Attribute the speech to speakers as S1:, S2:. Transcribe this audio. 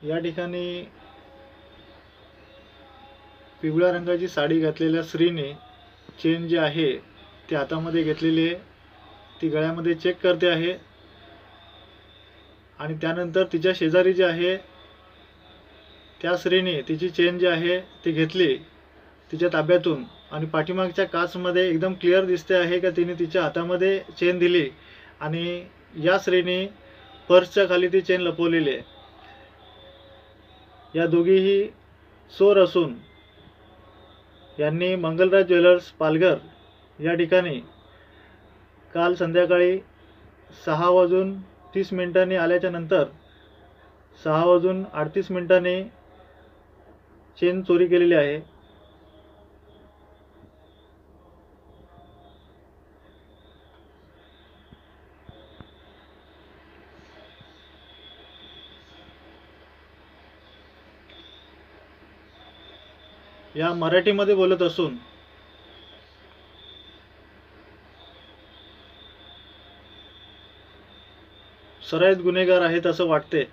S1: या ठिकाणी पिवळ्या रंगाची साडी घातलेल्या स्त्रीने चेन जी आहे ती हातामध्ये घेतलेली आहे, ती गळ्यामध्ये चेक करते आहे आणि त्यानंतर तिच्या शेजारी जे आहे त्या स्त्रीने तिची चेन जी आहे ती घेतली तिच्या ताब्यातून आणि पाठीमागच्या काचमध्ये एकदम क्लिअर दिसते आहे का तिने तिच्या हातामध्ये चेन दिली आणि या स्त्रीने पर्सच्या खाली ती चेन लपवलेली आहे। या दोघीही चोर असून यांनी मंगलराज ज्वेलर्स पालघर या ठिकाणी काल संध्याकाळी 6:30 आल्याच्या नंतर 6:38 चेन चोरी केलेली आहे। या मराठीमध्ये बोलत असून सराईत गुन्हेगार आहेत असं वाटते।